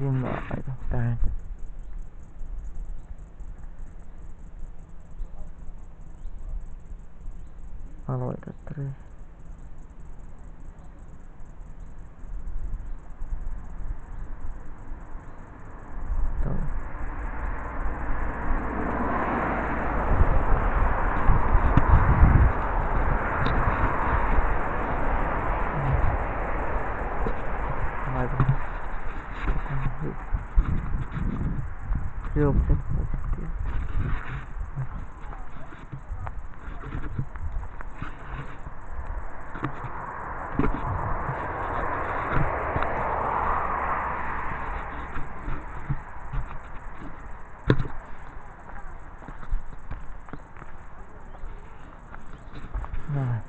Ensin mä laitan tähän. Aloita tree. Tuolla. Aivan. Hiukset poistiin. Näin.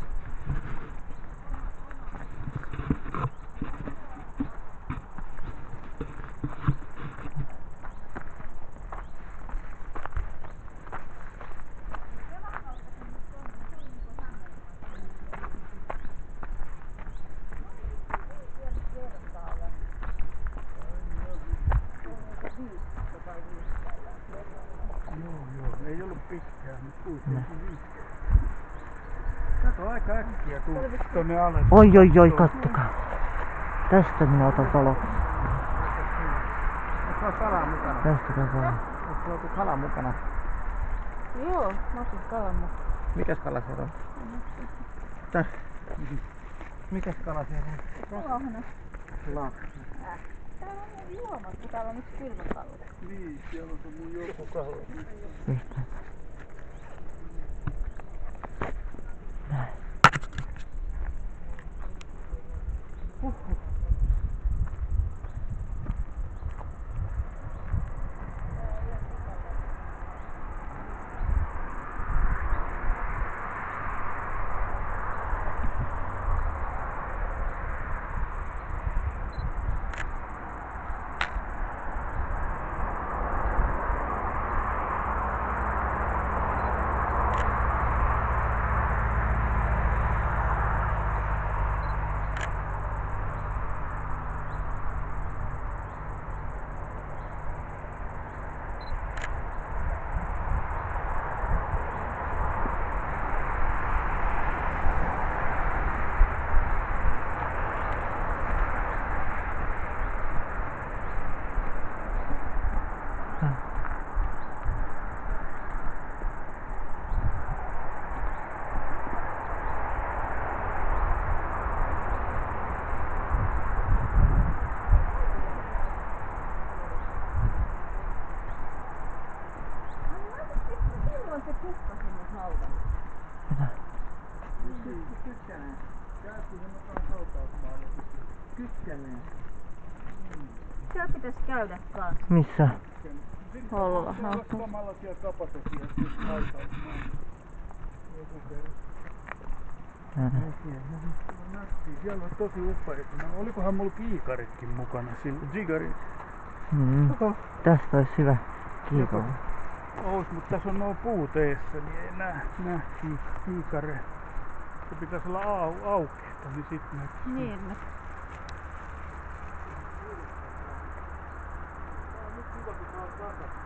Joo, ei ollut pitkään, mutta kuitenkin 5. Kato aika äkkiä tuonne alas. Oi, kattokaa. Tästä minä otan valoksi. Onko sulla kalaa mukana? Tästä otan valoksi. Onko sulla joku kala mukana? Joo, mä otin kalan mukaan. Mikäs kala siellä on? Tässä. Mikäs kala siellä on? Lahna. Lahna. Täällä on juomat, kun täällä on yksi kylmäkallo. Niin, siellä on se mun joku kala. Pistä. Näin. Se kukka sinne hautaan. Kykkänen. Käytiin semmokaan hautausmaalle. Kykkänen. Siellä pitäisi käydä kans. Missä? Holla. Se on samanlaisia kapasiteettia kuin hautausmaalla. Joku perusta. Siellä on tosi upeita. Olikohan mulla kiikaritkin mukana silloin? Jigarit. Tästä olisi hyvä kiikari. Ois, mutta tässä on nuo puut eessä, niin ei näe kiikare. Se pitäisi olla aukeeta, niin sit näkyy. Niin. Nyt kiva, kun saa takaisin.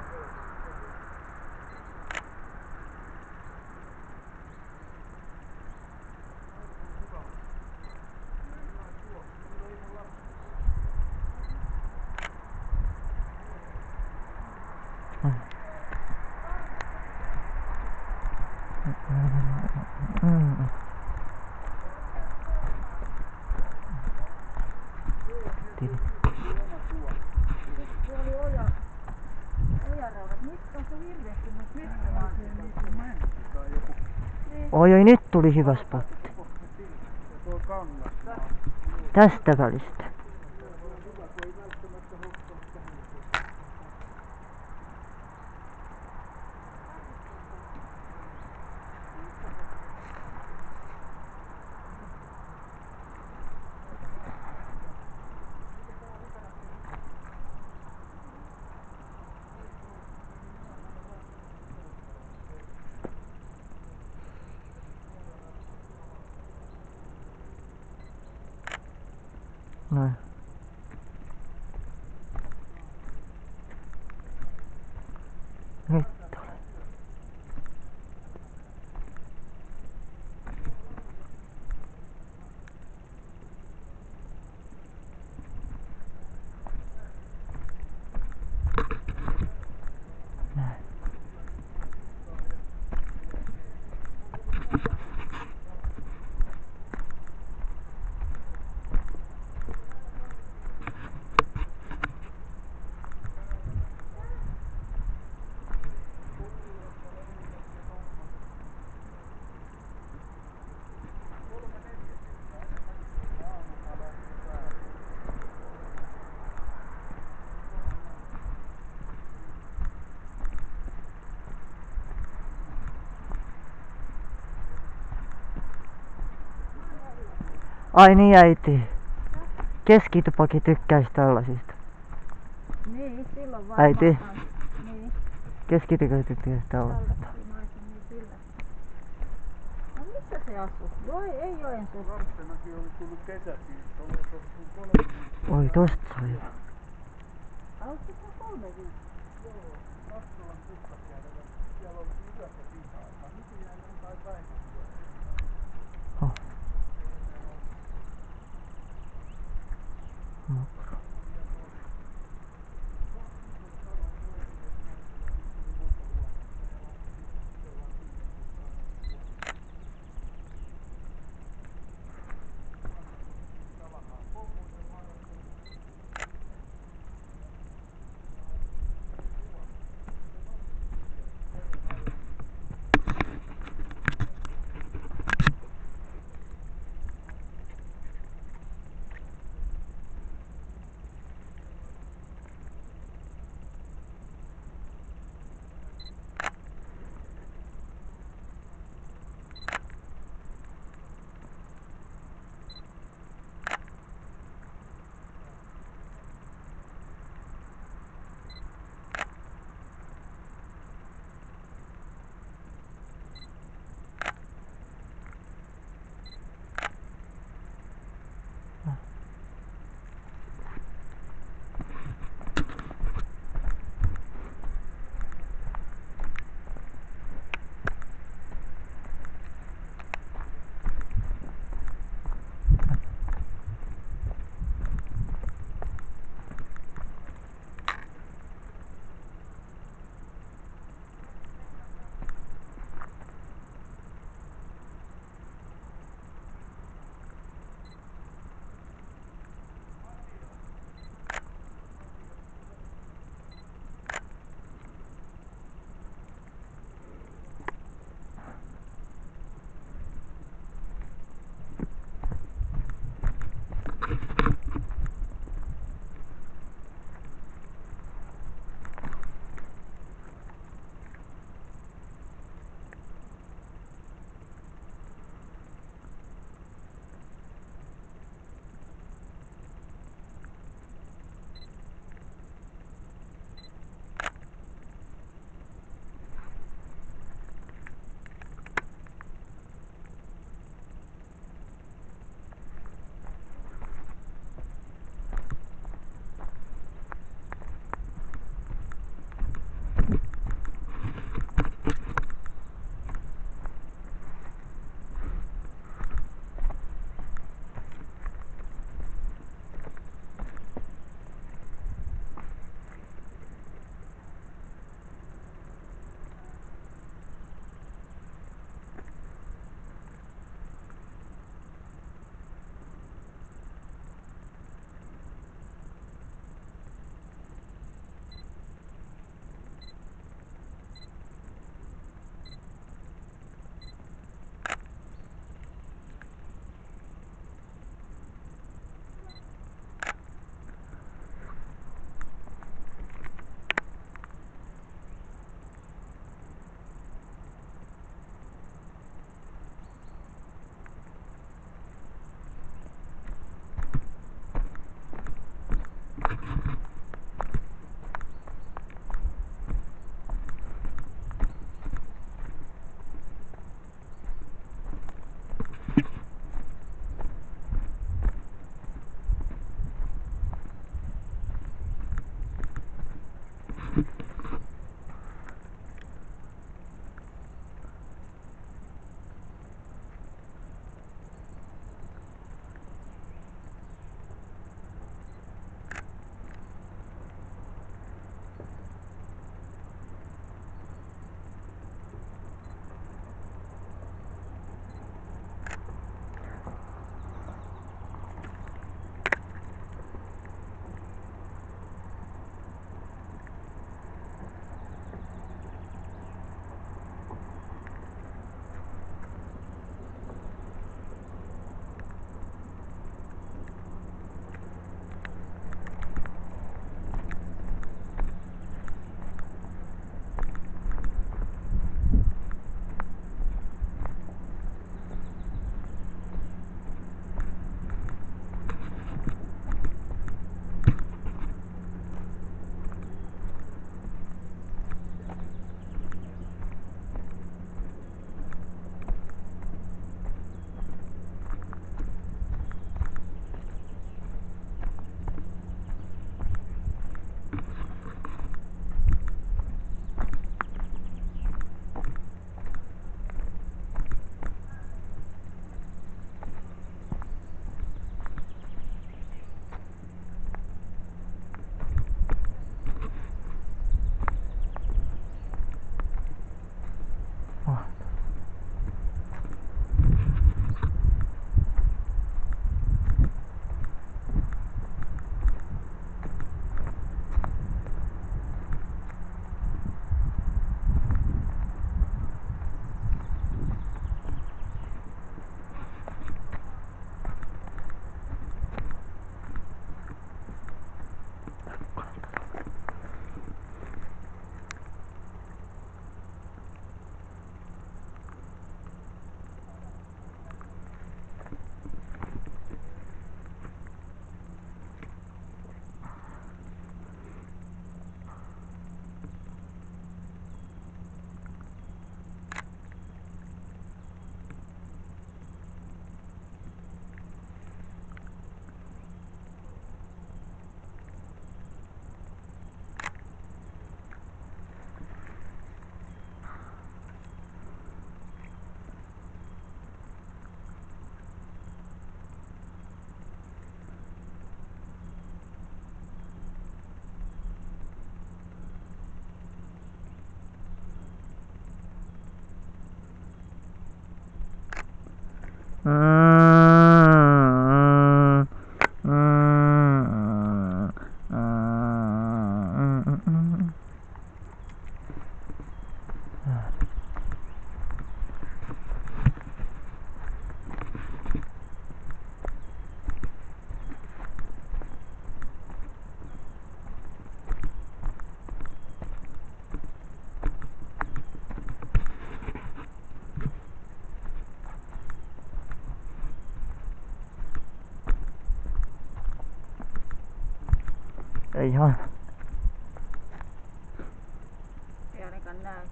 Oi, nyt tuli hyvä spotti. Tästä välistä. Noin. Ai niin äiti. Keskitupakin tykkäisi tällasista. Niin, silloin varmaan. Äiti. Niin, Keskitupakin tykkäisi tällasista. tällaisia naisen niin kyllä. No missä se asuu? Joo, ei Joensuussa. Lapsenakin oli tullut kesäsiin, tuossa sun 3 viikkoa. Oi tosta sai. Asuuko se 3 viikkoa? Joo, Lastolan Kukkasjärvellä. Siellä oltiin yössä siihen aikaan. Nykyään on kai päivän yössä. Oh. No. Ei ihan. Ei ainakaan näy.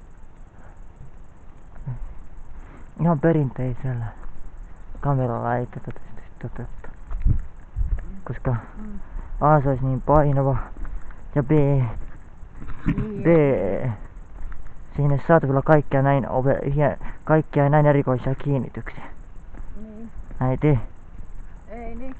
Ihan perinteisellä kameralla ei tätä pysty toteuttaa. Koska A se olisi niin painava ja B siinä ei saatu kyllä kaikkia näin erikoisia kiinnityksiä. Niin. Näin tee. Ei niin.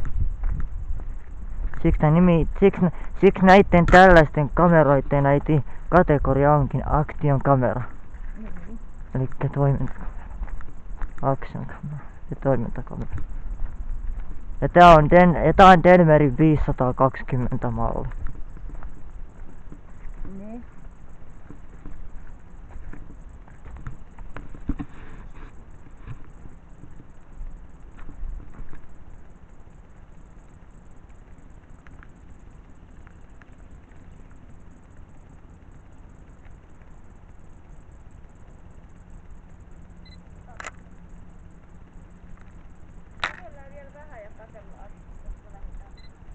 Siksi näiden tällaisten kameroiden kategoria onkin action kamera. Niin. Elikkä toimintakamera. Action kamera ja toimintakamera. Ja tää on Denverin 520 malli. Niin. Kävellään vielä vähän ja katsellaan, koska lähdetään.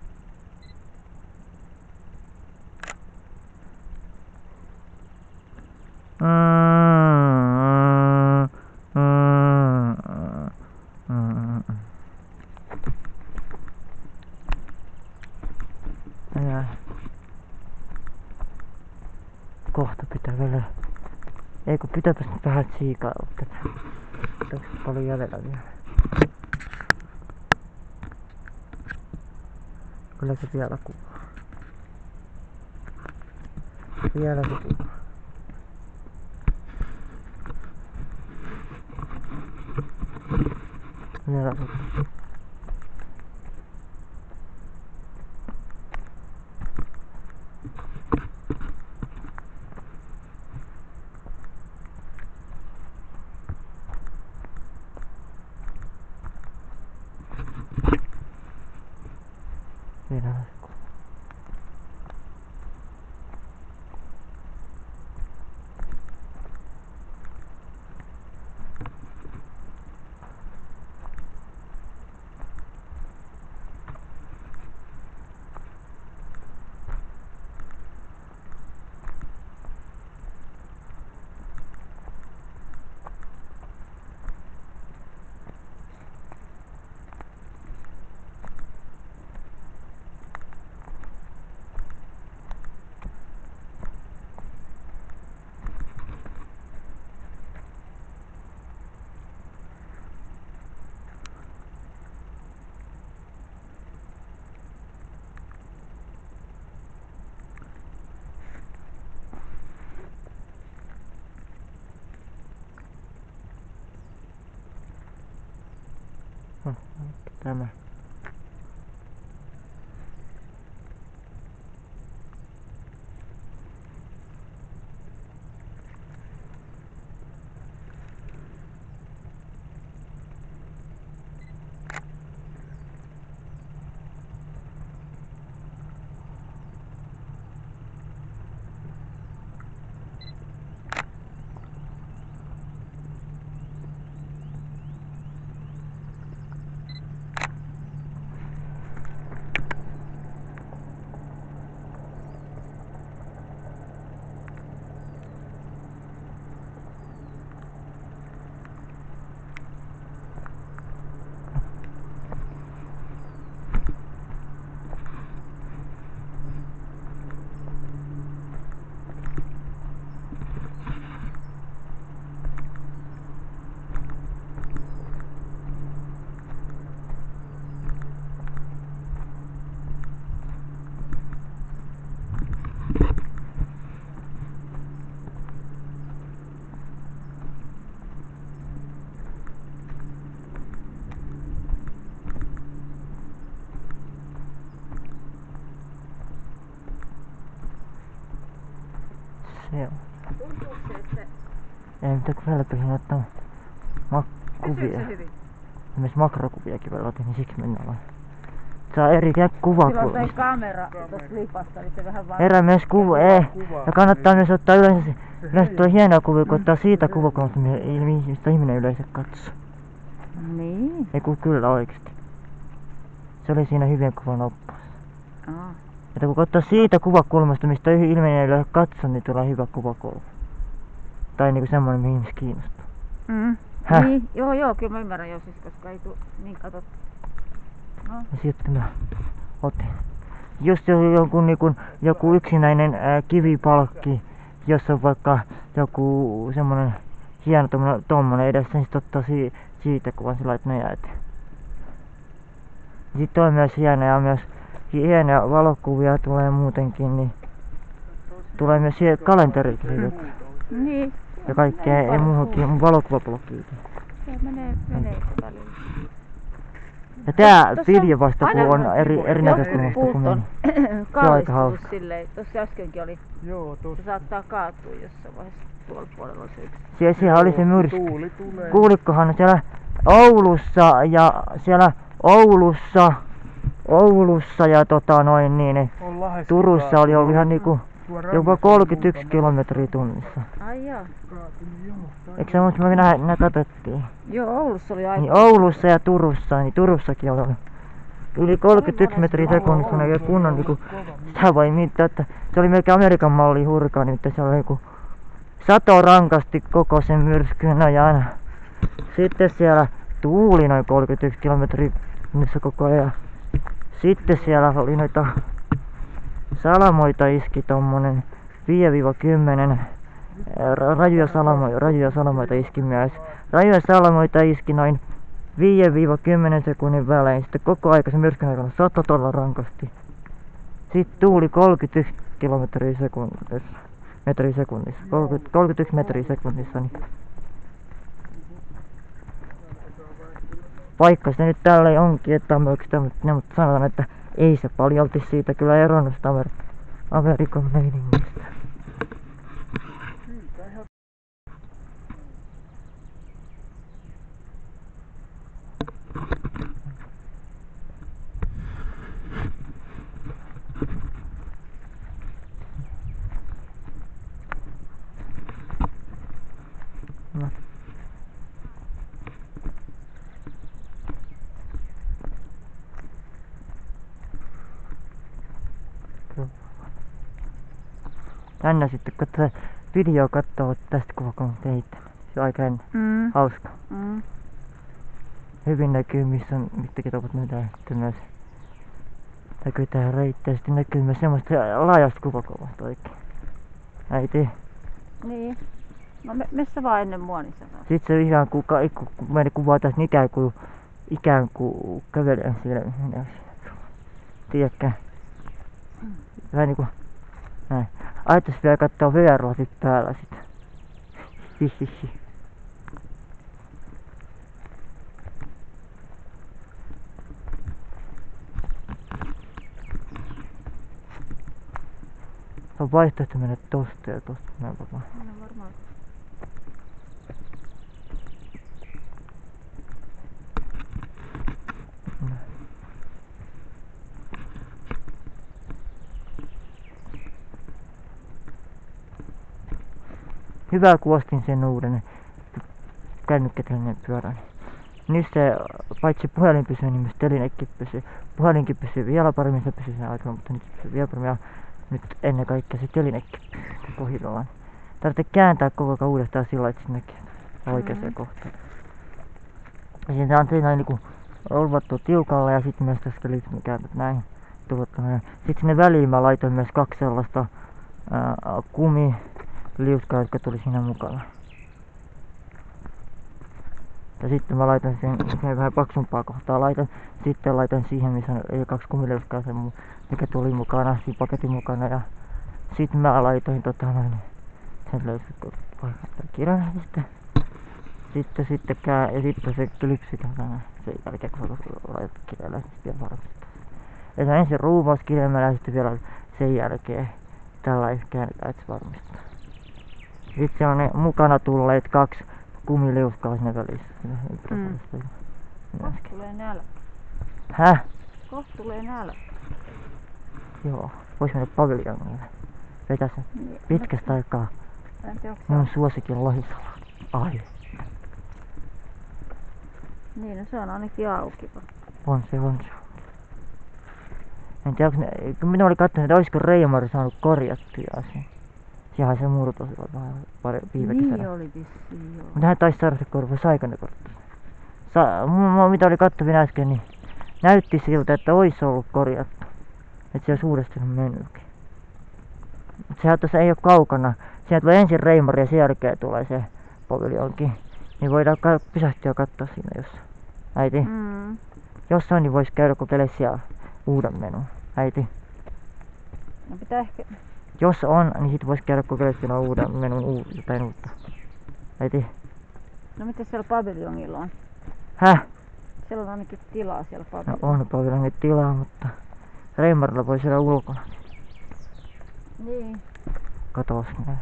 Kohta pitää vielä. Ei kun pitääpäs nyt vähän siikailla tätä. Onks paljon jäljellä vielä? Kyllä se vielä kuvaa. Vielä se kuvaa. Vielä se kuvaa. Vielä se kuvaa. Tämä. Joo. Tuntuuko se, että Ei mitään kun välillä pysin ottaa pysyykö kuvia. se hyvin? Myös makrokuviakin välillä otin, niin siksi mennään vaan. Saa eri Silloin kuvakulmia. toi kamera tuossa lipasta, niin se vähän vaan... Erää myös kuva, ja kannattaa myös ottaa yleensä tulee hienoa kuvia, kun ottaa siitä kuvakulmasta, mistä ihminen yleensä katsoo. Niin. Ei kun kyllä oikeesti. Se oli siinä hyvien kuvan oppaassa. Aa. Että kun ottaa siitä kuvakulmasta, mistä ihminen yleensä katsoo, niin tulee hyvä kuvakulma. Tai niinku semmonen, mihin ihmiset kiinnostuu. Häh? Niin, joo, kyllä mä ymmärrän jo siis, koska ei tuu niin katsottu. No. Ja sitten mä otin. Just joku yksinäinen kivipalkki, jos on vaikka joku semmonen hieno tommonen edessä, niin sit ottaa siitä kuvan sillä lailla, että ne jäät. Sitten on myös hienoja valokuvia tulee muutenkin, niin tulee myös kalenterikin joku. Niin. Ja kaikkea ja muuhunkin, mun valokuvablogiikin. Se menee välillä. Ja tää Tossa video vasta kun aina on eri näkökulmasta kuin meni. kallistunut hauska. silleen. Tossa äskenkin oli. Joo, Se tuossa saattaa kaatua jossain vaiheessa. Tuolla puolella on se yksi. Siellä oli se myrsky. tuuli tulee. Kuulitkohan siellä Oulussa ja On Lahdessa Turussa oli ollut ihan niinku tuo jopa rannassa 31 muutama kilometriä tunnissa. Ai jaa. kaatunut, joo. Eikö se muista me nää katsottiin? Joo, Oulussa oli aika. Niin Oulussa ja Turussa, niin Turussakin oli yli 31 metriä sekunnissa ja kunnon niinku sitä voi mittaa, että se oli melkein Amerikan malli hurkaa, niin se oli niinku sato rankasti koko sen myrskyn ajan. Sitten siellä tuuli noin 31 kilometriä tunnissa koko ajan. Sitten siellä oli noita salamoita iski tommonen 5-10 rajuja salamoita iski myös. Rajuja salamoita iski noin 5-10 sekunnin välein. Sitten koko aika se myrskyn aikana sato todella rankasti. Sitten tuuli 31 kilometriä sekunnissa. 31 metriä sekunnissa. Niin. Vaikka se nyt tälleen onkin, että mutta sanotaan, että ei se paljolti siitä kyllä eronnut sitä Amerikan meiningistä. No. Jännä sitten, kun tätä video katsoo tästä kuvakulmasta heittämään. Se on aika jännä. Hauska. Hyvin näkyy, missä on mistäkin ovat nyt myös. Näkyy tää reitti ja sitten näkyy myös semmoista laajasta kuvakulmasta oikein. Äiti. Niin. No missä vaan ennen mua, niin sanoo. Sitten se ihan kun meidän kuvaa tässä niin ikään kuin kävelen siellä. Tiedätkö? Vähän niinku näin. Ajattais vielä kattoo VR-lasit päällä sit. Hihihi. On vaihtoehto mennä tosta ja tosta näin vaan. No varmaan. Hyvä kun ostin sen uuden kännykkätelinen pyörän. Nyt se paitsi puhelin pysyy, niin myös telinekin pysyy. Puhelinkin pysyy vielä paremmin, se pysyy sen aikaan, mutta nyt pysyy vielä paremmin. Ja nyt ennen kaikkea se telinekin pysyy kohdillaan. Tarvitsee kääntää koko ajan uudestaan sillä, että se näkee oikeaan kohtaan. Ja siinä on siinä niinku olvattu tiukalla ja sitten myös tässä liittyy kääntät näin. Sitten sinne väliin mä laitoin myös 2 sellaista kumiliuskaa, jotka tuli siinä mukana. Ja sitten mä laitan sen vähän paksumpaa kohtaa. Sitten laitan siihen, missä on 2 kumiliuskaa, mikä tuli mukana, siinä paketin mukana. Ja sitten mä laitoin sen löysin kirjallisesti. Sitten se klipsi sen jälkeen, kun sä laitat kirjalle, sitten vielä varmistaa. Ja se ensin ruuvauskirjaimella ja sitten vielä sen jälkeen tällaista käännetään, että se varmistaa. Sitten siellä on ne mukana tulleet 2 kumiliuskaa siinä välissä. Kohta tulee nälkä. Häh? Kohta tulee nälkä. Joo. Vois mennä paviljongille. Vetä sen Niin, pitkästä aikaa. en tiedä, onko Mun suosikin lohisala. Ai. niin, no se on ainakin auki. On se. En tiedä, kun minä olin katsonut, että olisiko Reimari saanut korjattua sen. Sehän se murto vähän viime kesänä. Niin oli vissiin, joo. Mutta hän taisi saada se korva, saiko ne korttaa? Mitä oli kattavin äsken, niin näytti siltä, että olisi ollut korjattu. Että se olisi uudestaan mennytkin. Mutta sehän tuossa ei ole kaukana. Siinä tulee ensin Reimari ja sen jälkeen tulee se paviljonki. Niin voidaan pysähtyä ja katsoa siinä, jos äiti. Jos on, niin voisi käydä kokeilemaan siellä uuden menun. Äiti. No pitää ehkä... Jos on, niin sit vois käydä kokeilemaan siellä uuden menun jotain uutta. Äiti. No mitä siellä paviljongilla on? Häh? Siellä on ainakin tilaa siellä No paviljongilla. on paviljongilla tilaa, mutta Reimarilla voi siellä ulkona. Niin. Katoas näin.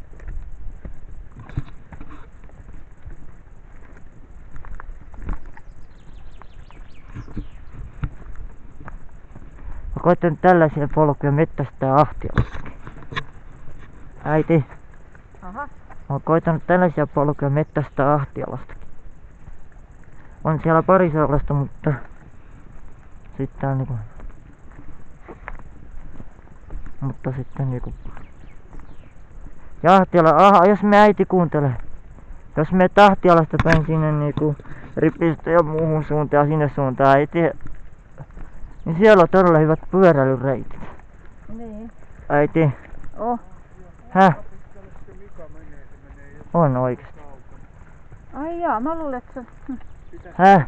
Mä koitan tällaisia polkuja mettästää Ahtialastakin. Äiti. Aha. Mä oon koitanut tällaisia polkuja mettästää Ahtialastakin. On siellä pari sellaista, mutta sitten on niinku... Mutta sitten niinku... Ja Ahtiala, jos me äiti kuuntelee. Jos me Tahtialasta päin sinne niinku Ripistä ja muuhun suuntaan ja sinne suuntaan äiti... Niin siellä on todella hyvät pyöräilyreitit. Niin. Äiti. Oh. Häh? On oikeesti. Ai jaa, mä luulen, että se... Häh?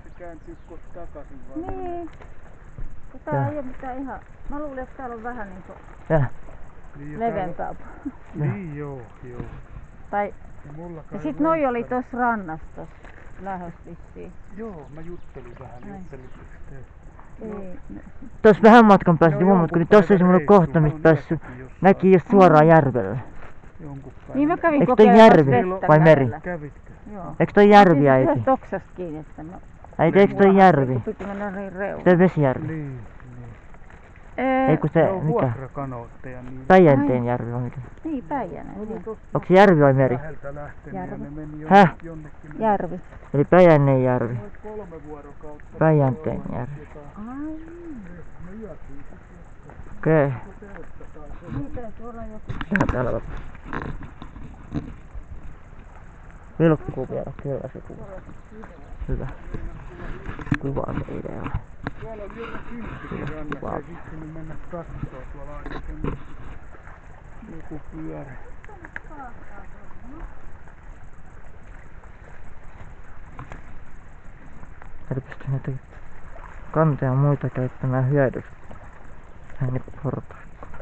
Niin. Kun tää ei oo mitään ihan... Mä luulen, että täällä on vähän niinku Häh? leveämpää. Niin joo. Tai... Ja sit noi oli tossa rannassa tossa lähes vissiin. Joo, mä juttelin vähän. Ei. Tossa vähän matkan päästä No, huomaat, kun jonkun tossa ei semmonen päivän kohta, reissu, mistä on päässyt jossakin jossain. näki just suoraan järvelle. Jonkun päivän. Niin mä kävin Eikö toi kokeilemassa järvi vettä vai meri? merellä. Kävitkö? Joo. Eiks toi järvi äiti? Yhdestä oksasta kiinni, että mä... Äiti, eiks toi järvi? Kun piti mennä niin reunaan. Toi vesijärvi. Niin. Ei kun Se se, on mikä? vuokrakanootteja. Niin Päijänteen järvi vai mikä? Niin, Päijänne. Niin. Onks se järvi vai meri? läheltä lähtenyt ja Järvi. ne meni Häh? jonnekin. Järvi. Eli Päijänteen järvi. Noin 3 vuorokautta. Päijänteen järvi. Ai. Me yötiin Okei. Niin täytyy olla joku. Sehän täällä on. Vilkkuu vielä, kyllä se kuva. Hyvä. Kuvaa se idealla. Tuolla on joku kymppikin rannassa ja sitten me mennä kattoo tuolla ainakin joku pyörä. Eli pystyn näitä kantoja ja muita käyttämään hyödyksi. Hän nyt portaa.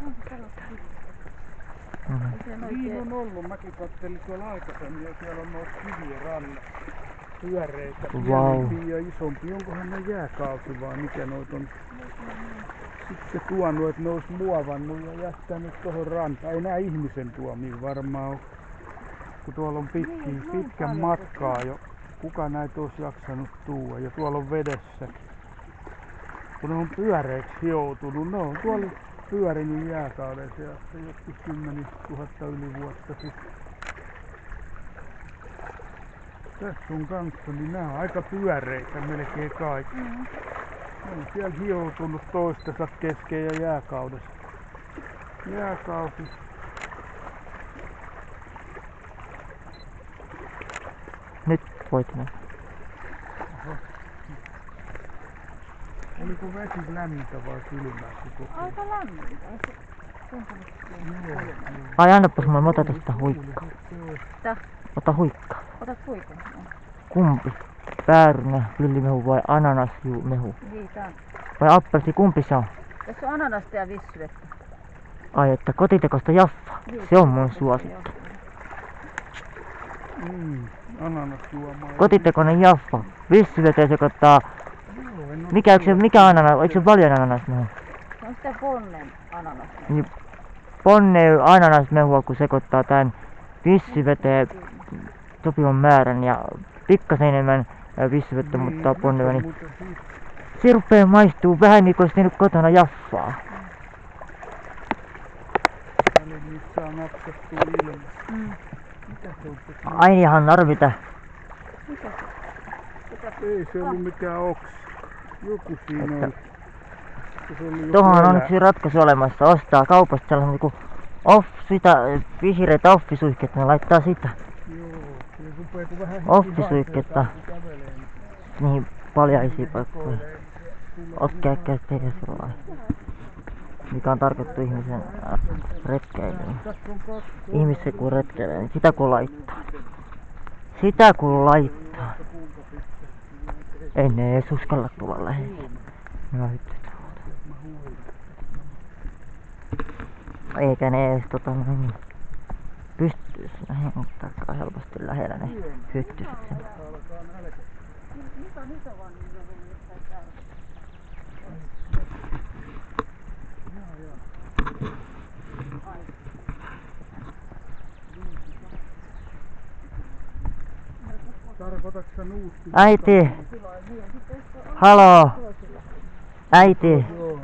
Niin on ollut, mäkin kattelin tuolla aikaisemmin ja siellä on noita kivien rannassa. Pyöreitä, pienempiä ja isompia. Onkohan ne jääkausi vai mikä noita on? Sitten se tuonut, että ne olisi muovannut ja jättänyt tuohon rantaan. Ei nää ihmisen tuomia varmaan ole. Kun tuolla on pitkän matkaa jo. Kuka näitä olisi jaksanut tuoda? Ja tuolla on vedessä. Kun ne on pyöreiksi hioutunut. Ne on tuolla pyörinyt jääkauden seassa joskus 10 000 yli vuotta sitten. Tässä on kanssa, niin nämä on aika pyöreitä melkein kaikki. On siellä hioutunut toistensa kesken ja jääkaudessa. Jääkausi. Nyt voit mennä. Oliko vesi lämmintä vai kylmää koko ajan? Aika lämmintä. Ei se tuntunut Joo. Ai annapas mulle, mä otan tästä huikkaa. Tää. Ota huikkaa. Otat huikon. Kumpi? Päärynä, villimehu vai ananasmehu? Niin, tää on. Vai appelsi, kumpi se on? Tässä on ananasta ja vissyvettä. Ai että kotitekosta jaffa. Se on mun suosikki. Ananasjuomaa. Kotitekoinen jaffa. Vissyveteen sekoittaa. Mikä ananas? Eikö se paljon ananasmehu? Se on sitä ponnen ananasta. Niin ponne ananasmehua kun sekoittaa tän Vissyveteen sopivan määrän ja pikkasen enemmän vissyvettä, mutta ponnella, niin se rupee maistuu vähän niin kuin olisi tehnyt kotona jaffaa. Eli niistä saa napsattua ilmassa. Mitä se on se? Ainiahan narvita. Ei se ollut mikään oksikko. Joku siinä oli. Tuohon on yksi ratkaisu olemassa. Ostaa kaupasta sellaisen niinku vihreitä offisuihketta, ne laittaa sitä. Joo, se rupee kun vähän Offisuihketta. Niihin paljaisiin paikkoihin. Otkea tehdä sillä mikä on tarkoittu ihmisen retkeilyyn. Ihmisen kun retkeilee, niin sitä kun laittaa. Sitä kun laittaa. Ei ne edes uskalla tulla lähelle. Ne on hyttyt. Eikä ne edes pystyis takaa helposti lähellä ne hyttyset sen. Tarkoitatko sä nuusti? Äiti! Haloo! Äiti! Joo.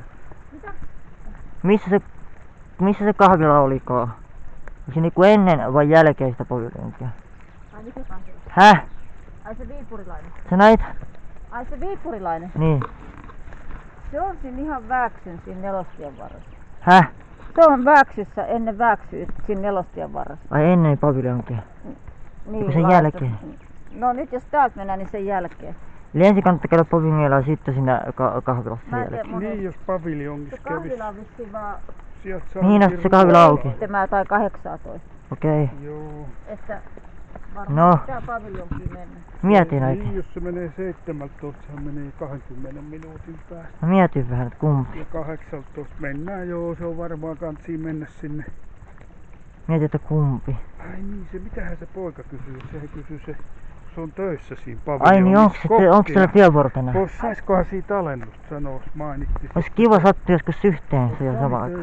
Missä se kahvila olikaan? Onko se niinku ennen vai jälkeistä paviljointia? Ai mikä kahvila? Häh? Ai se viipurilainen. Sä näit? Ai se viipurilainen. Niin. Se on siinä ihan Vääksyn siinä Nelostien varressa. Häh? Se on Vääksyssä ennen Vääksyä siinä Nelostien varressa. Ai ennen paviljointia? Niin, sen jälkeen? No nyt jos täältä mennään, niin sen jälkeen. Eli ensin kannattaa käydä paviljongilla ja sitten siinä kahvilassa sen Mä en jälkeen. tiedä, Niin jos paviljongissa se kävis. kahvila on vissiin vaan Sieltä saa Niin, että se kahvila auki. 7 tai 18. Okei. Joo. Että varmaan No. pitää paviljonkiin mennä. Mietin Niin oikein. jos se menee 17, sehän menee 20 minuutin päästä. Mä mietin vähän, että kumpi. Ja 18 mennään joo, se on varmaan kantsii mennä sinne. Mietin, että kumpi. Ai niin, se mitähän se poika kysyy? Sehän kysyy se on töissä siinä Ai paviljongissa. niin, onko siellä työvuoro tänään? Saiskohan siitä alennusta sanoa, mainittiin. Olisi kiva sattua joskus yhteen se jo sama aika.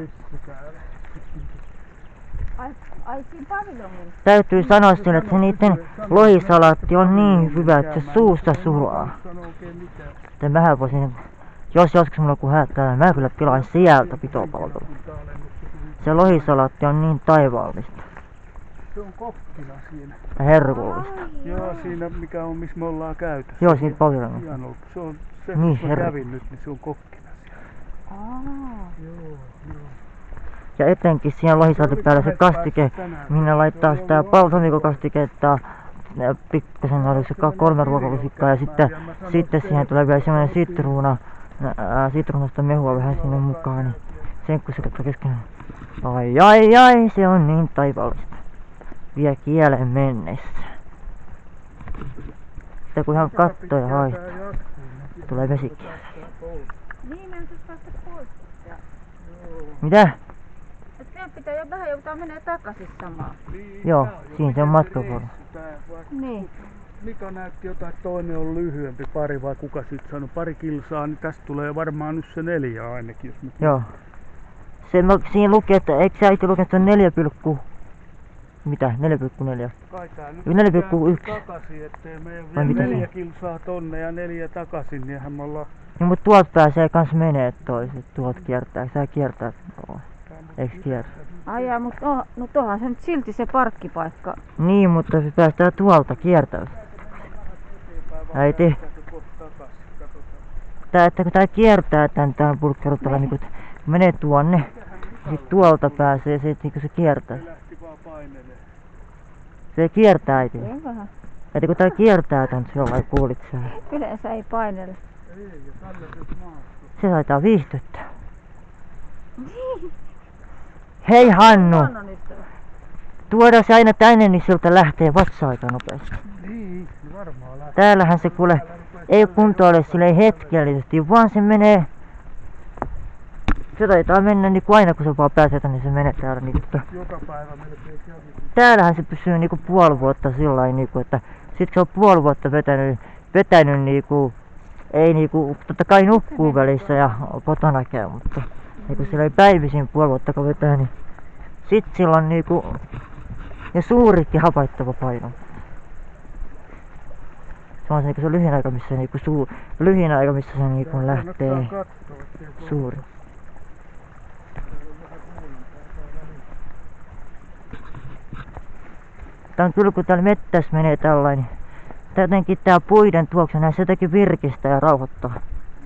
Ai siinä paviljongin. Täytyy sanoa sille, että se niiden lohisalaatti on niin hyvä, että se suusta sulaa. Että mähän voisin, jos joskus mulla kun häättää, mä kyllä tilaan sieltä pitopalvelu. Se lohisalaatti on niin taivaallista Se on kokkina siinä. ja herkullista. Joo, siinä mikä on, missä me ollaan käyty. Joo, siinä paviljongissa. Hieno, se on se, Niin, missä mä herra. kävin nyt, niin se on kokkina siellä. Joo, joo. Ja etenkin siinä lohisalaatin päällä se kastike, minne laittaa sitä balsamikokastiketta, pikkasen oli se 3 ruokalusikkaa ja sitten siihen tulee vielä semmoinen sitruunasta mehua vähän sinne mukaan, niin sen kun se katsoo keskenään. Ai, se on niin taivaallista. Vie kielen mennessä. Sitä kun ihan kattoo ja haistaa, tulee vesikielä. Niin, me nyt päästä pois. Mitä? Et meidän pitää jo vähän joutaa menee takaisin samaan. Joo, siinä se on matkavuoro. Niin. Mika näytti jotain, että toinen on lyhyempi, pari vai kuka sit sanoi, 2 kilsaa, niin tästä tulee varmaan nyt se 4 ainakin, jos nyt... Joo. Siinä lukee, että eikö sä itse lukenut, että on 4, mitä? 4,4? Kai tää nyt 4,1. takaisin, ettei mene Vai mitä vielä se 4 on? kilsaa tonne ja 4 takaisin, niinhän me ollaan... Niin mut tuolta pääsee kans menee toiset, tuolta kiertää, sä kiertää tuolla. Eiks kiertää? Ai jaa, mut no tohan se nyt silti se parkkipaikka. Niin, mutta se päästään tuolta kiertämään. Äiti, että kun tää kiertää tän pulkkarutella, niin kun menee tuonne, niin tuolta pääsee se, niin kun se kiertää. Se lähti vaan painelee. Se kiertää äiti. Ei vähän. Äiti kun tää kiertää tän sillä lailla kuulit sä. Yleensä ei painele. Ei, ja tällaiset maasta. Se taitaa viihdyttää. Hei Hannu! Luonnonystävä. Tuodaan se aina tänne, niin siltä lähtee vatsa aika nopeasti. Niin, varmaan lähtee. Täällähän se kuule ei kuntoile silleen hetkellisesti, vaan se menee... Se taitaa mennä niinku aina kun se vaan pääsee tänne, se menee täällä niinku... Joka päivä melkein kävi. Täällähän se pysyy niinku puoli vuotta sillain niinku, että sit se on puoli vuotta vetänyt niinku... Ei niinku, totta kai nukkuu välissä ja kotona käy, mutta... Niinku sillä ei päivisin puoli vuotta kun vetää, niin... Sit silloin niinku... Ja suurikin hapaittava paino. Se on se lyhin aika, missä lyhin aika, missä se niinku lähtee suuri. Tää on kyllä, kun täällä mettässä menee tällainen. Jotenkin tää puiden tuoksu näissä jotenkin virkistää ja rauhoittaa.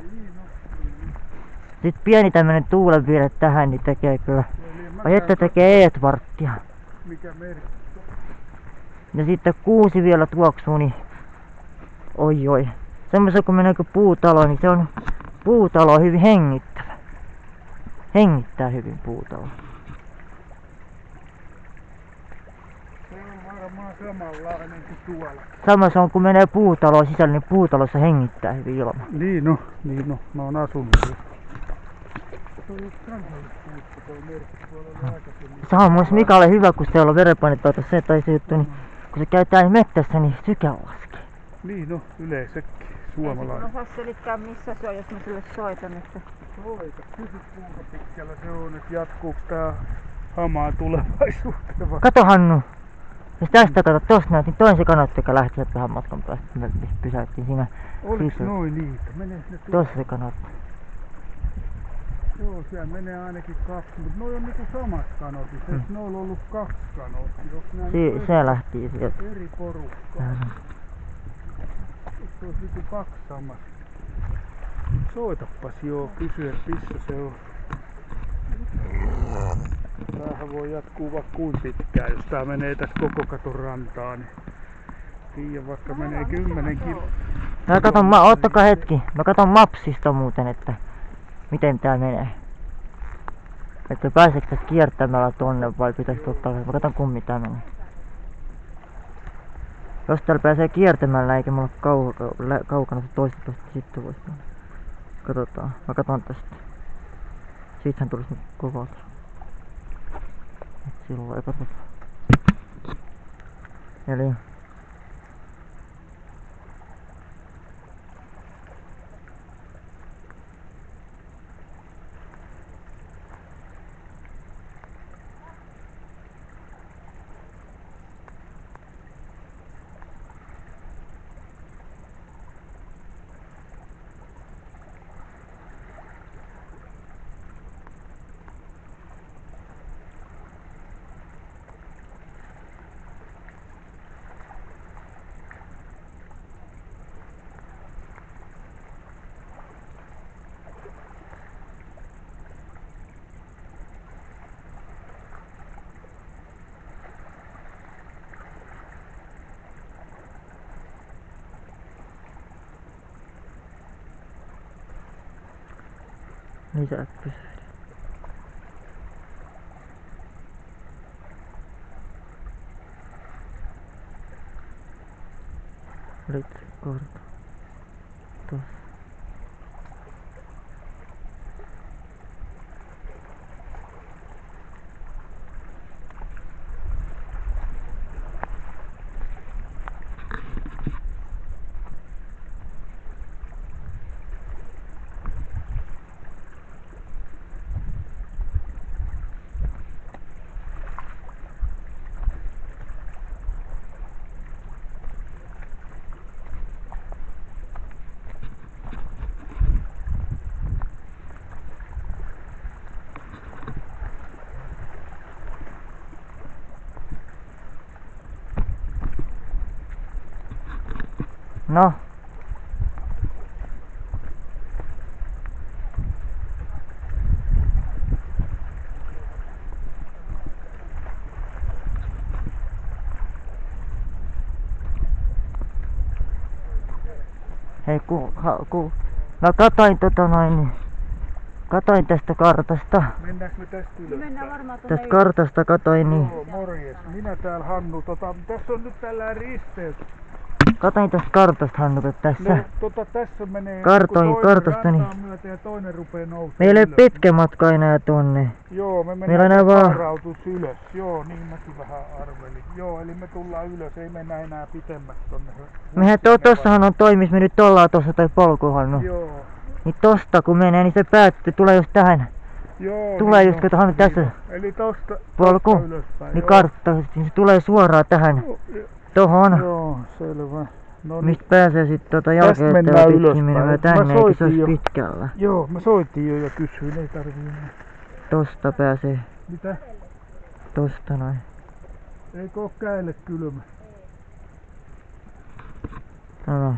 Sitten pieni tämmönen tuulenpiirre tähän, niin tekee kyllä. Vai että tekee Edvardia. Mikä merkki? Ja sitten kuusi vielä tuoksuu, niin oi. Semmoisen kun menee puutalo, niin se on puutalo hyvin hengittävä. Hengittää hyvin puutalo. Se on varmaan samanlainen kuin tuolla. Sama se on kun menee puutaloon sisälle, niin puutalossa hengittää hyvin ilma. Niin no. Mä oon asunut. Se on just kansallispuisto, toi merkki tuolla oli aikaisemmin. Se on myös Mikalle hyvä, kun siellä on verenpainetta se tai se juttu, niin kun se käy täällä mettässä, niin syke laskee. Niin no, yleensäkin suomalainen. Ei kun osaa selittää missä se on, jos mä sille soitan, että... Soita, kysy kuinka pitkällä se on, että jatkuuko tää hamaan tulevaisuuteen vai? Kato Hannu, jos tästä katsot, tosta näet, niin toinen se kanatti, joka lähti sieltä vähän matkan päästä. Me pysäyttiin siinä. Oliks noin niitä? Menee ne Tossa se kanatti. Joo, siellä menee ainakin 2, mutta noi on niinku samat kanotit. Eikö noilla ollut 2 kanottia? Se lähti sieltä. Eri porukkaa. Se olisi niinku 2 samasta. Soitapas joo, kysy, että missä se on. Tämähän voi jatkuu vaikka kuin pitkään, jos tää menee tässä koko katon rantaan. Niin tiedä, vaikka menee 10 kiloa. Mä katon, ottakaa hetki. Mä katon Mapsista muuten, että miten tää menee. Että pääseekö tästä kiertämällä tonne vai pitäisikö ottaa. Mä katon kummin tää menee. Jos täällä pääsee kiertämällä eikä mulla kaukana se toista tästä, sitten voisi mennä. Katsotaan. Mä katon tästä. Siitähän tulisi nyt kovalta. Silloin ei katsota. Eli lisää pysyä. Olit korto. Tossa. No. Hei mä katoin tästä kartasta. Mennäänkö me tästä ylös? Mennään varmaan tuonne Tästä kartasta katoin niin. Joo, morjes. Minä täällä Hannu. Tässä on nyt tällainen risteys. Katoin tästä kartasta Hannu, että tässä. No, tässä menee kartasta niin. Myötä ja toinen rupee nousemaan. Meillä ei ole pitkä matka enää tonne. Joo, me Meillä mennään vaan varautus ylös. Joo, niin mäkin vähän arvelin. Joo, eli me tullaan ylös, ei mennä enää pitemmäksi tonne. Mehän tossahan on toimis, me nyt ollaan tossa toi polku Hannu. Joo. Niin tosta kun menee, niin se päättyy, tulee just tähän Joo, Tulee niin just, on, katohan niin tässä on. Eli tosta polku, ylöspäin. niin joo. karttavasti se tulee suoraan tähän, tohon, Joo, selvä. No niin, mistä pääsee sit tästä jalkayhteydellä mennään pitkin ylöspäin. menemään Mä tänne, eikä se soitin olisi jo. pitkällä. Joo, mä soitin jo ja kysyin, ei tarvii enää. Tosta pääsee, Mitä? tosta noin. Eikö oo käille kylmä? No.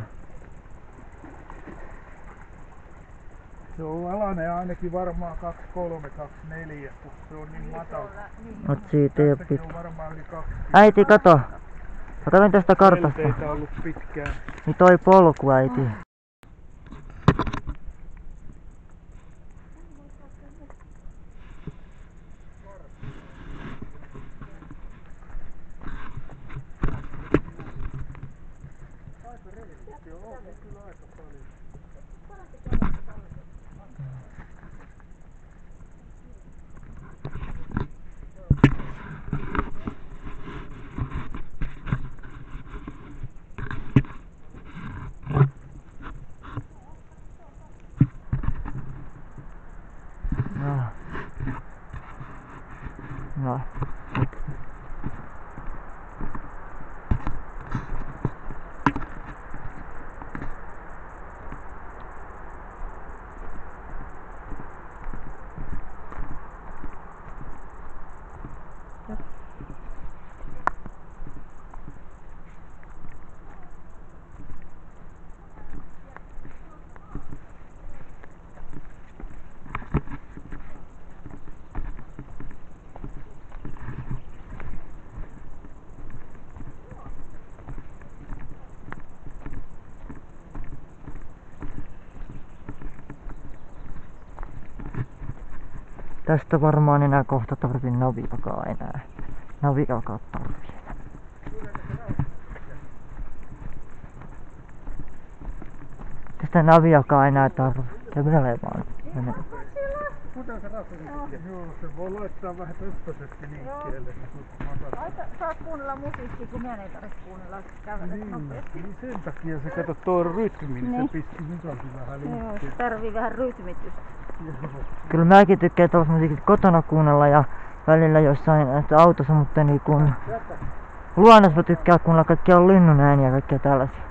Se on alanen ainakin varmaan 2,3, 2,4, kun se on niin matala. Mut siitä ei oo Tästäkin on pitkä. varmaan yli 2 Äiti, kato. Mä kävin tästä kartasta. Selteitä ollut pitkään. Niin toi polku, äiti. No. No. Tästä varmaan enää kohta tarvii naviakaan enää. Naviakaan tarvii enää. Tästä naviakaan enää tarvii. Kävelee vaan. Mene. Joo, se voi laittaa vähän töppöisesti liikkeelle. Saat kuunnella musiikkia, kun minä ei tarvitse kuunnella kävellä nopeasti. Niin sen takia se kato tuo rytmi, niin se Niin. pisti mukakin vähän Joo, se liikkeelle. tarvii vähän rytmitystä. Kyllä mäkin tykkään tuollaista musiikit kotona kuunnella ja välillä jossain autossa, mutta niin kun luonnossa mä tykkään kuunnella kaikkia linnun ääniä ja kaikkia tällaisia.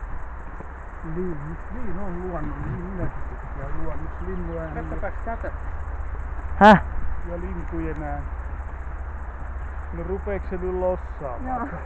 Niin on luonnon, niin minäkin tykkään luonnossa linnuääniä. Häh? Ja lintujen ääni. No rupeeks se nyt lossaamaan? Joo.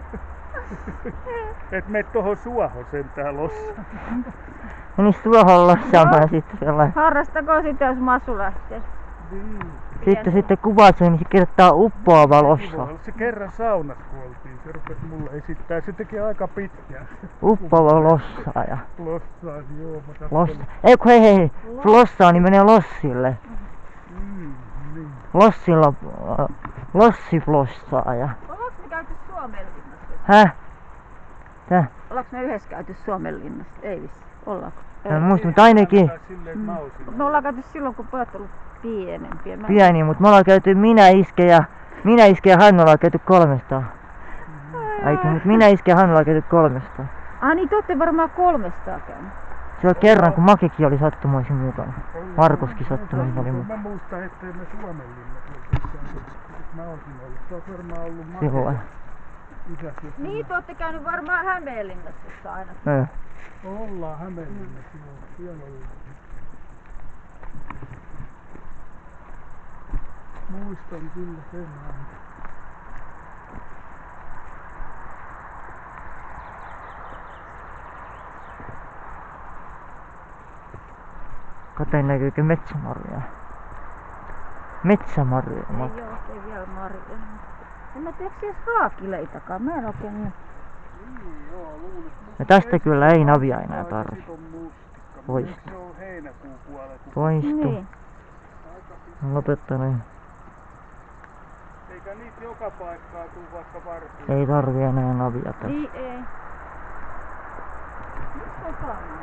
Et mene tohon suohon sentään lossaamaan. Meni suohon lossaamaan sitten sellainen. Harrastako sitä, jos Masu lähtee? Niin. Sitten kuvaat sen, niin se kirjoittaa uppoava lossa. Se kerran saunassa kun oltiin, se rupesi mulle esittää. Se teki aika pitkään. Uppoava lossaaja. Lossaan, joo. Mä Lossa. Ei kun hei, flossaa niin menee lossille. Niin. Lossilla, lossiflossaaja. Ollaanko me käyty Suomenlinnassa? Häh? Tää? Ollaanko me yhdessä käyty Suomenlinnassa? Ei vissi. Ollaanko? En muista, mutta ainakin Me ollaan käyty silloin, kun pojat ollut pienempiä. pieni, mutta me ollaan käyty minä iske ja Hannu ollaan käyty 300. Äiti, mutta minä iske ja Hannu ollaan käyty 300. Niin te ootte varmaan 300 käynyt. Se on kerran, kun Makikin oli sattumoisin mukana. Markuskin sattumoisin oli Mä mukana. muistan, ettei me Suomenlinnassa oikeastaan. Mä oonkin ollut. Se on varmaan ollut Silloin. Isäs ja Niin, te ootte käynyt varmaan Hämeenlinnassa aina. ollaan Hämeenlinnassa, joo. Siellä ollaan. Muistan kyllä sen aina. Katen näkyykö metsämarjoja? Metsämarjoja. Ei oo oikein vielä marjoja. En mä tiedä, edes raakileitakaan. Mä en oikein Niin, joo, luulis. Ja tästä kyllä ei navia enää tarvi. Poistu. Se on heinäkuun puolella. Poistu. Niin. On lopettanut. Eikä niitä joka paikkaa tuu vaikka varpiin. Ei tarvi enää naviata. Niin ei. Mistä on kaamia?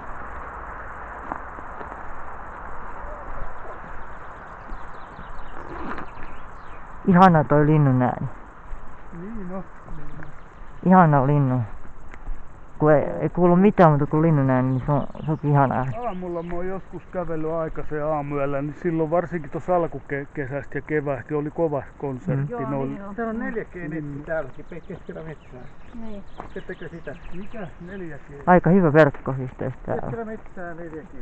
Ihana toi linnun ääni. Niin no. Ihana linnu. kun ei kuulu mitään muuta kuin linnun ääni, niin se on ihanaa. Aamulla mä oon joskus kävellyt aikaisen aamuyöllä, niin silloin varsinkin tuossa alkukesästä ja keväästä oli kova konsertti. Joo, niin on. Täällä on 4G-netti täälläkin keskellä metsää. Niin. Ettekö sitä? Mikä 4G? Aika hyvä verkko siis tästä. Keskellä metsää 4G.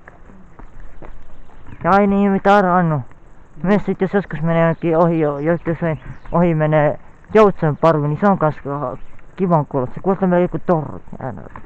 Ja ai niin, mitä Annu. Mene sit jos joskus menee jonnekin ohi, jos ohi menee Joutsen parvi, niin se on kans kivan kuulosta. Se kuulostaa meillä joku torri äänellä.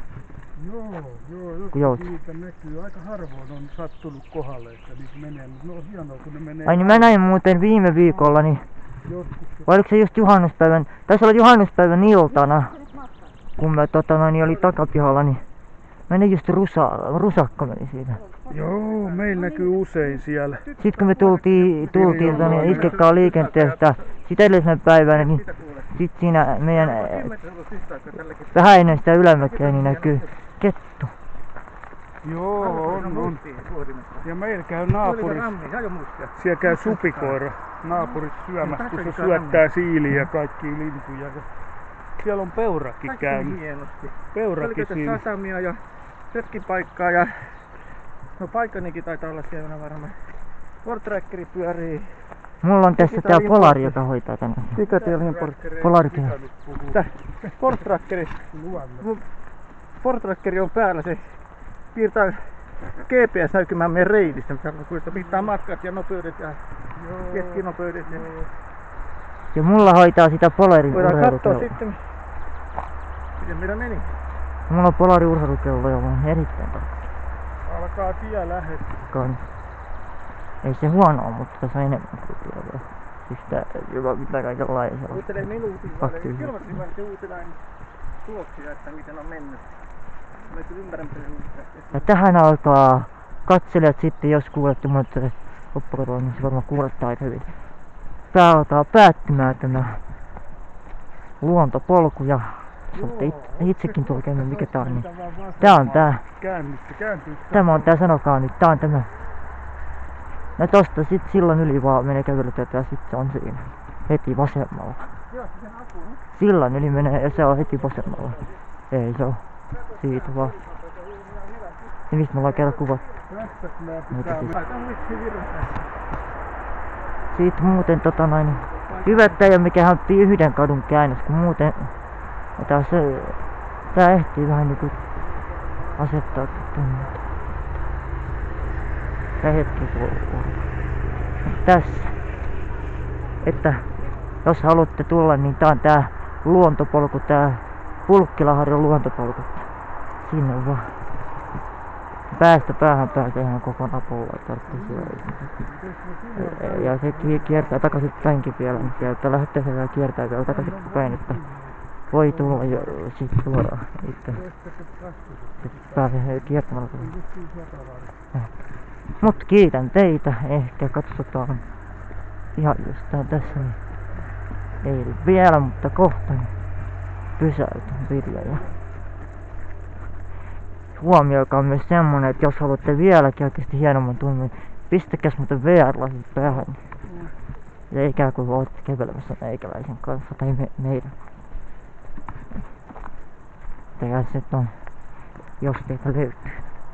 Joo, Kun joutsen. siitä näkyy. Aika harvoin on sattunut kohdalle, että niitä menee, mutta ne on hienoa, kun ne menee. Ai niin mä näin muuten viime viikolla, niin Joskus. vai oliko se just juhannuspäivän, taisi olla juhannuspäivän iltana, kun me niin oli takapihalla, niin meni just rusakka meni siitä. Joo, meillä näkyy usein siellä. Sitten kun me tultiin tuonne Iskekkaan liikenteestä sit edellisenä päivänä, niin sit siinä meidän vähän ennen sitä ylämäkeä niin näkyy kettu. Joo, on. Ja meillä käy naapurissa. Siellä käy supikoira naapurissa syömässä, kun se syöttää siiliä ja kaikkia lintuja. Ja siellä on peurakin käynyt. Hienosti. Peurakin siinä. Satamia ja retkipaikkaa ja no paikkanikin taitaa olla siellä varmaan. Portrackeri pyörii. Mulla on tässä tää Polari, joka hoitaa tänne. Pikatielinen Polarikin. Portrackeri. Portrackeri on päällä, se piirtää GPS näkymään meidän reitistä, kun se pitää matkat ja nopeudet ja keskinopeudet. Ja mulla hoitaa sitä Polarin Voidaan katsoa urheilukelloa. sitten, miten meillä meni. Mulla on Polarin urheilukello, joka on erittäin tarkka. Alkaa tie lähestyä. Ei se huono ole, mutta tässä on enemmän kuin tiedä. Siis tää, joka pitää kaikenlaisia Uutelen minuutin aktiivisia. kilometrin välein se uutelain tuloksia, että miten on mennyt. Mä kyllä ymmärrän, Ja tähän alkaa katselijat sitten, jos kuulette mun loppukotoa, niin se varmaan kuulette aika hyvin. Tää alkaa päättymään tämä luontopolku ja itsekin tuolla käymään mikä tää on. Niin tää on tää. Tämä on tää, sanokaa nyt, tää on tämä. No tosta sit sillan yli vaan menee kävelytietä ja sit se on siinä. Heti vasemmalla. Sillan yli menee ja se on heti vasemmalla. Ei se oo. Siitä vaan. Ja mistä me ollaan kerran kuvattu. Siitä muuten hyvä, että ei oo mikään hampii yhden kadun käännös, kun muuten tää ehtii vähän niinku asettaa tänne. Tää hetki kuluu. Tässä. Että jos haluatte tulla, niin tää on tää luontopolku, tää Pulkkilaharjun luontopolku. Sinne on vaan. Päästä päähän pääsee ihan kokonaan puolella ja se kiertää takaisin päinkin vielä, niin sieltä lähtee se kiertää vielä takaisin päin, että voi tulla jo sit suoraan itse. Pääsee kiertämällä. Mut kiitän teitä, ehkä katsotaan ihan jostain tässä, niin ei vielä, mutta kohta niin pysäytän videon. Huomioikaa myös semmonen, että jos haluatte vieläkin oikeesti hienomman tunnin, pistäkäs muuten VR-lasit päähän. Ja ikään kuin ootte kävelemässä meikäläisen kanssa tai meidän. Tässä on, jos teitä löytyy.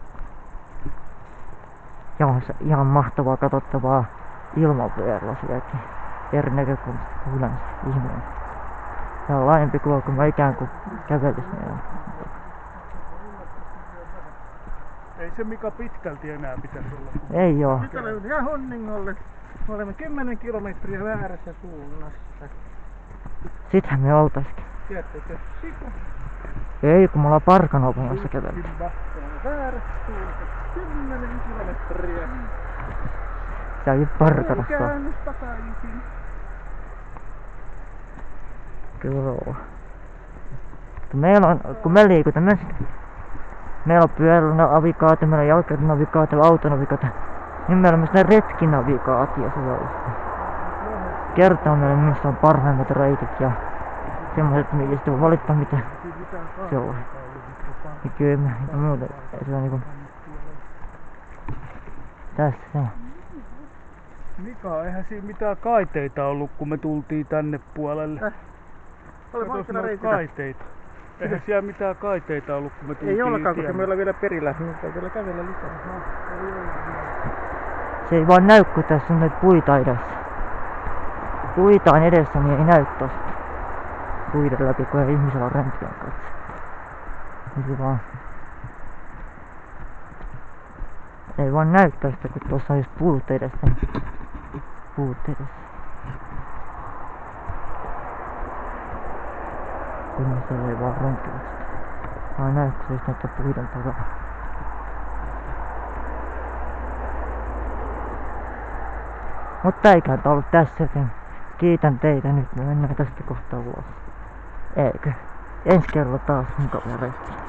Ja on se ihan mahtavaa katsottavaa ilman VR-lasiakin. Eri näkökulmasta kuin yleensä ihminen. Tää on laajempi kuva, kun mä ikään kuin kävelis meidän. Ei se Mika pitkälti enää pitäisi olla. Ei oo. Nyt olemme ihan Honningolle. Me olemme 10 kilometriä väärässä suunnassa. Sittenhän me oltaisikin. Tiedättekö sitä? Ei, kun me ollaan Parkanopumassa kävelty. Väärässä suunnassa 10 kilometriä. Se on Parkanassa. Käännys takaisin. Kyllä. Meillä on, kun me liikutaan, meillä on pyöränavigaatio, meillä on jalkanavigaatio, autonavigaatio. Niin meillä on myös retkinavigaatio siellä. Kertoo meille, missä on parhaimmat reitit ja semmoiset, mistä voi valittaa mitä se on. Ja kyllä ja muuta. Se on niinku tässä se on. Mika, eihän siinä mitään kaiteita ollut, kun me tultiin tänne puolelle. Oli Katos noita kaiteita. Eihän siellä mitään kaiteita ollut, kun me tultiin. Ei olekaan, koska tielle. me ollaan vielä perillä. Me pitää vielä kävellä lisää. Se ei vaan näy, kun tässä on näitä puita edessä. Puita on edessä, niin ei näy tosta. Puiden läpi, kun ei ihmisellä on röntgen katse. Niin se vaan... Ei vaan näy tästä, kun tuossa on just puut edessä. Puut edessä. Ihmisellä ei vaan röntgen katse. Vaan näy, kun se just näyttää puiden takana. Mutta eiköhän tää ollut tässä, joten kiitän teitä nyt. Me mennään tästä kohtaa ulos. Eikö? Ensi kerralla taas mukavia reissuja.